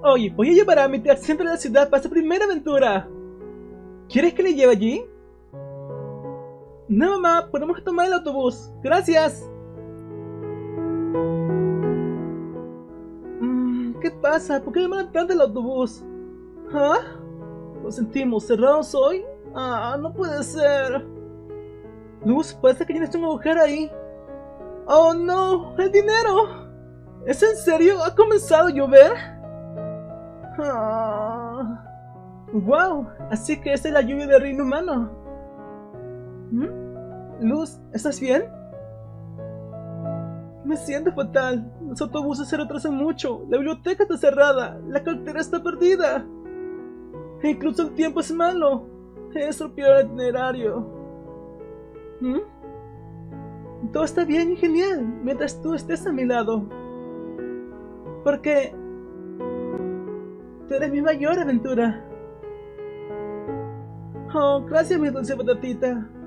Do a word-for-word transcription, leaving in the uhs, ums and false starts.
Oye, voy a llevar a Amity al centro de la ciudad para su primera aventura. ¿Quieres que le lleve allí? No, mamá, podemos tomar el autobús. Gracias. Mm, ¿Qué pasa? ¿Por qué demoran tanto el autobús? ¿Ah? Lo sentimos, ¿cerrados hoy? Ah, no puede ser. Luz, parece que tienes un agujero ahí. ¡Oh no! ¡El dinero! ¿Es en serio? ¿Ha comenzado a llover? Ah. ¡Wow! Así que esta es la lluvia del reino humano. ¿Mm? Luz, ¿estás bien? Me siento fatal. Los autobuses se retrasan mucho. La biblioteca está cerrada. La cartera está perdida. E incluso el tiempo es malo. He estropeado el itinerario. ¿Mm? Todo está bien y genial mientras tú estés a mi lado. Porque tú eres mi mayor aventura. Oh, gracias, mi dulce patatita.